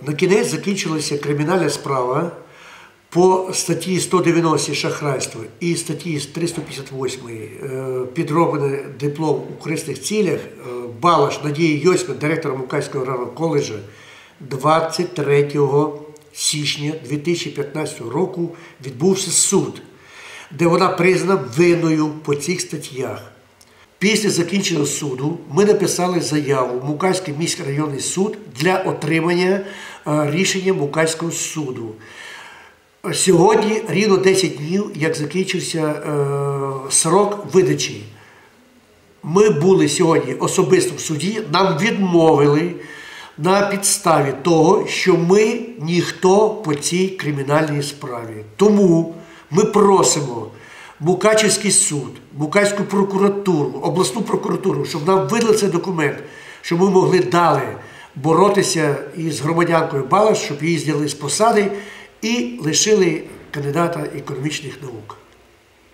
На кінець закінчилася кримінальна справа по статті 190 шахрайство і статті 358 підроблений диплом у корисних цілях Балаш Надії Йосипівни, директора Мукачського аграрного коледжу, 23 січня 2015 року відбувся суд, де вона признана винною по цих статтях. Після закінчення суду ми написали заяву в Мукачський міськрайонний суд для отримання рішення Мукачського суду. Сьогодні рівно 10 днів, як закінчився срок видачі. Ми були сьогодні особисто в суді, нам відмовили на підставі того, що ми ніхто по цій кримінальній справі. Тому ми просимо Мукачівський суд, Мукачську прокуратуру, обласну прокуратуру, щоб нам видали цей документ, щоб ми могли далі боротися із громадянкою Балаш, щоб її зняли з посади і лишили кандидата економічних наук.